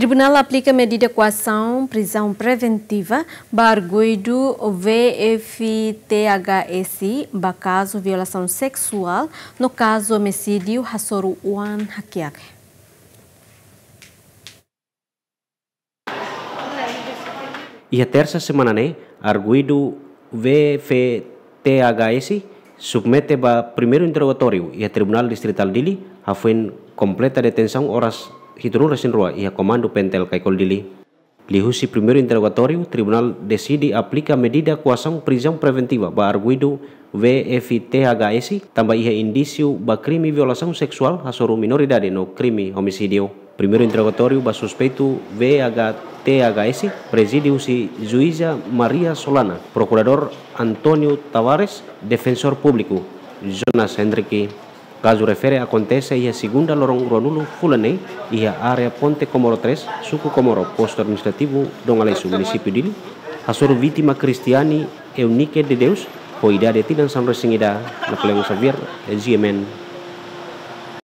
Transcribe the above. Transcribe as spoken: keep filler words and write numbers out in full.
Tribunal aplica medida de coação, prisão preventiva, barguido V F T H S, ba caso violação sexual, no caso homicídio, Hasoru Uan Hakiak. E a terça semana, né, arguido V F T H S submete ba primeiro interrogatório e a Tribunal Distrital Dili a foi completa detenção horas hitunun resin rua e a comando pentel Kaikol Dili. Lihusi primeiro interrogatório, Tribunal decide aplica medida coação prisão preventiva ba arguido V F T H S tambah ia indício ba crime violação sexual Hasoru minoridade no crime homicídio. Primeiro interrogatório ba suspeito V H T H S presidiu si Juíza Maria Solana, Procurador Antônio Tavares, Defensor Público Jonas Hendrick. Caso refere acontece ia segunda lorong Ruanulo Fulane ia area Ponte Komoro três, suku Komoro, posto administrativo Dong Alesu, município Dili. Hasoru vítima Cristiani Eunice de Deus, po idade tinang San Resingida na Peleng Xavier, G M N.